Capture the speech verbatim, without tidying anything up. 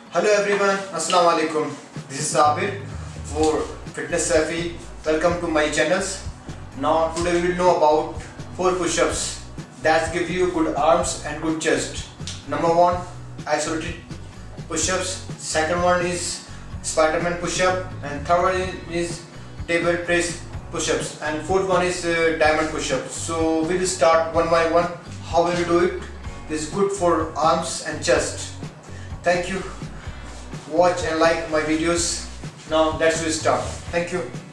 Hello everyone, Assalamu alaikum. This is Sabir for Fitness Safi. Welcome to my channels. Now today we will know about four push-ups that give you good arms and good chest. Number one, isolated push-ups. Second one is Spider-Man push-up, and third one is table press push-ups, and fourth one is uh, diamond push-ups. So we will start one by one. How will we do it? This is good for arms and chest. Thank you. Watch and like my videos. Now let's start. Thank you.